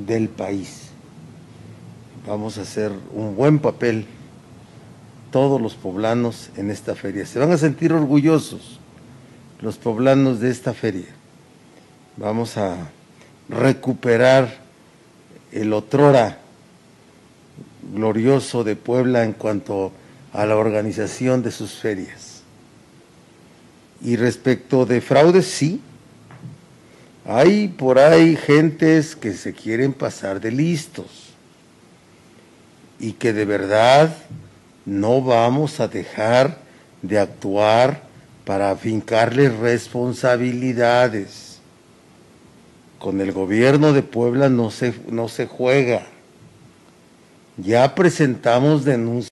del país. Vamos a hacer un buen papel todos los poblanos en esta feria. Se van a sentir orgullosos los poblanos de esta feria. Vamos a recuperar el otrora glorioso de Puebla en cuanto a la organización de sus ferias. Y respecto de fraudes, sí, hay por ahí gentes que se quieren pasar de listos y que de verdad no vamos a dejar de actuar para afincarles responsabilidades. Con el gobierno de Puebla no se juega. Ya presentamos denuncias